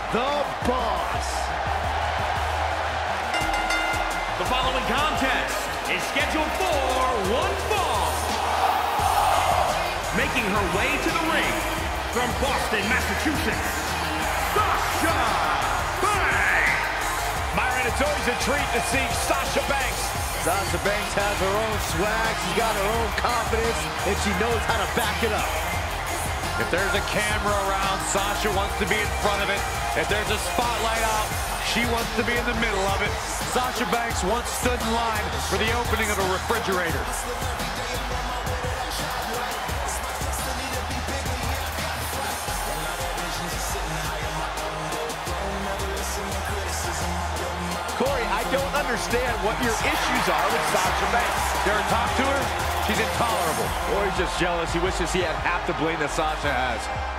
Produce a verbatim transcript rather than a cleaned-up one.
the boss. The following contest is scheduled for one fall. Making her way to the ring from Boston, Massachusetts, Sasha Banks. Byron, it's always a treat to see Sasha Banks. Sasha Banks has her own swag, she's got her own confidence, and she knows how to back it up. If there's a camera around, Sasha wants to be in front of it. If there's a spotlight out, she wants to be in the middle of it. Sasha Banks once stood in line for the opening of a refrigerator. Corey, I don't understand what your issues are with Sasha Banks. Dare talk to her? She's intolerable. Or he's just jealous. He wishes he had half the bling that Sasha has.